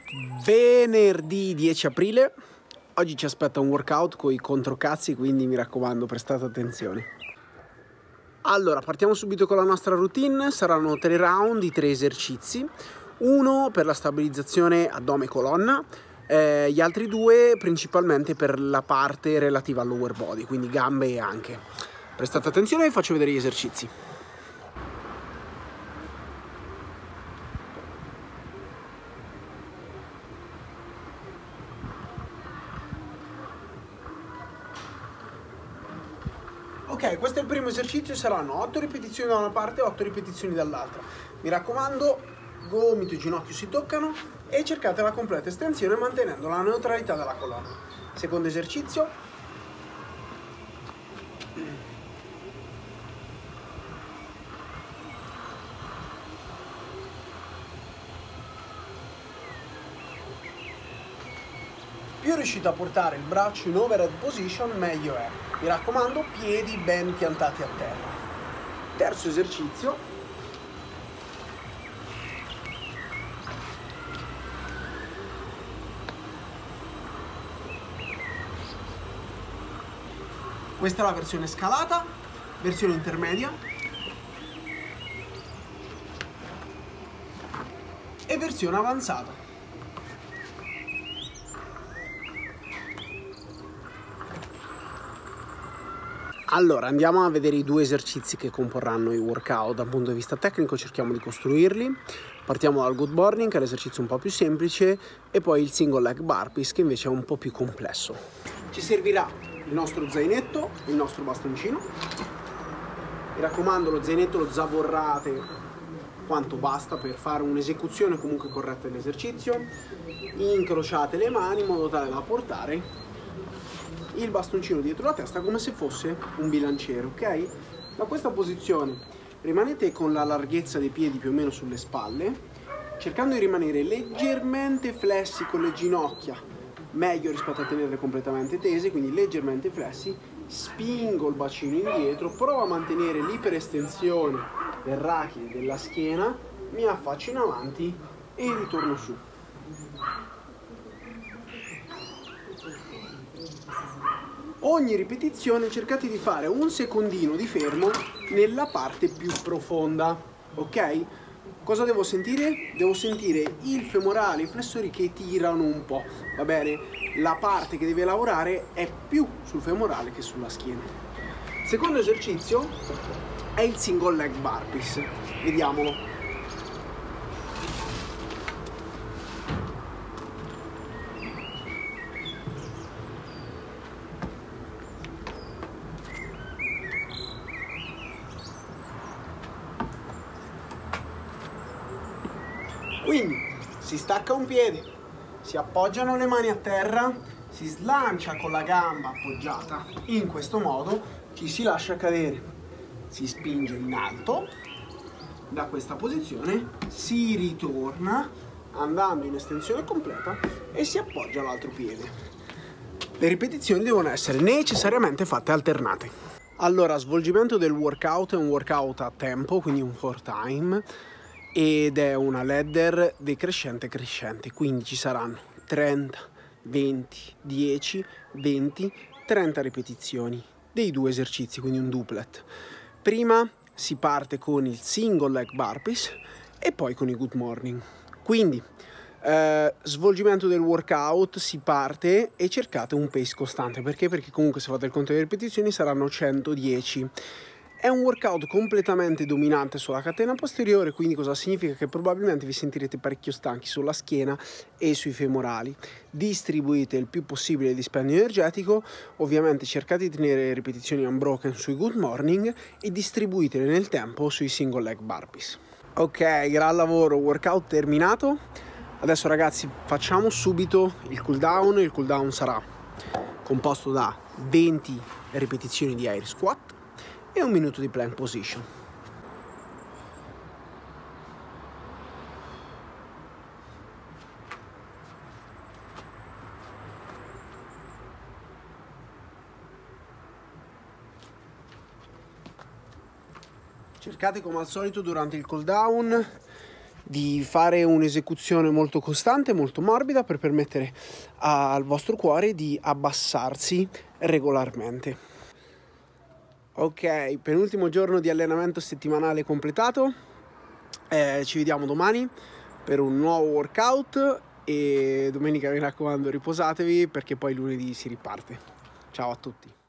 Venerdì 10 aprile, oggi ci aspetta un workout con i controcazzi, quindi mi raccomando, prestate attenzione. Allora, partiamo subito con la nostra routine. Saranno 3 round di 3 esercizi, uno per la stabilizzazione addome e colonna, gli altri 2 principalmente per la parte relativa al lower body, quindi gambe e anche. Prestate attenzione e vi faccio vedere gli esercizi. Ok, questo è il primo esercizio, saranno 8 ripetizioni da una parte e 8 ripetizioni dall'altra. Mi raccomando, gomito e ginocchio si toccano e cercate la completa estensione mantenendo la neutralità della colonna. Secondo esercizio. Più riuscite a portare il braccio in overhead position, meglio è. Mi raccomando, piedi ben piantati a terra. Terzo esercizio. Questa è la versione scalata, versione intermedia e versione avanzata. Allora, andiamo a vedere i 2 esercizi che comporranno i workout dal punto di vista tecnico, cerchiamo di costruirli. Partiamo dal good morning, che è l'esercizio un po' più semplice, e poi il single leg burpees, che invece è un po' più complesso. Ci servirà il nostro zainetto, il nostro bastoncino. Mi raccomando, lo zainetto lo zavorrate quanto basta per fare un'esecuzione comunque corretta dell'esercizio. Incrociate le mani in modo tale da portare il bastoncino dietro la testa come se fosse un bilanciere, ok? Da questa posizione rimanete con la larghezza dei piedi più o meno sulle spalle, cercando di rimanere leggermente flessi con le ginocchia, meglio rispetto a tenerle completamente tese, quindi leggermente flessi. Spingo il bacino indietro, provo a mantenere l'iperestensione del rachide della schiena, mi affaccio in avanti e ritorno su. Ogni ripetizione cercate di fare un secondino di fermo nella parte più profonda, ok? Cosa devo sentire? Devo sentire il femorale, i flessori che tirano un po', va bene? La parte che deve lavorare è più sul femorale che sulla schiena. Secondo esercizio è il single leg burpees, vediamolo. Quindi si stacca un piede, si appoggiano le mani a terra, si slancia con la gamba appoggiata, in questo modo ci si lascia cadere, si spinge in alto, da questa posizione si ritorna andando in estensione completa e si appoggia l'altro piede. Le ripetizioni devono essere necessariamente fatte alternate. Allora, svolgimento del workout è un workout a tempo, quindi un 4 time, ed è una ladder decrescente crescente, quindi ci saranno 30, 20, 10, 20, 30 ripetizioni dei 2 esercizi, quindi un duplet. Prima si parte con il single leg burpees e poi con i good morning. Quindi svolgimento del workout, si parte e cercate un pace costante. Perché? Perché comunque se fate il conto delle ripetizioni saranno 110. È un workout completamente dominante sulla catena posteriore, quindi cosa significa? Che probabilmente vi sentirete parecchio stanchi sulla schiena e sui femorali. Distribuite il più possibile il dispendio energetico, ovviamente cercate di tenere ripetizioni unbroken sui good morning e distribuitele nel tempo sui single leg burpees. Ok, gran lavoro, workout terminato. Adesso ragazzi facciamo subito il cool down. Il cool down sarà composto da 20 ripetizioni di air squat e 1 minuto di plank position. Cercate come al solito durante il cool down di fare un'esecuzione molto costante, molto morbida, per permettere al vostro cuore di abbassarsi regolarmente. Ok, penultimo giorno di allenamento settimanale completato. Ci vediamo domani per un nuovo workout e domenica, mi raccomando, riposatevi perché poi lunedì si riparte. Ciao a tutti.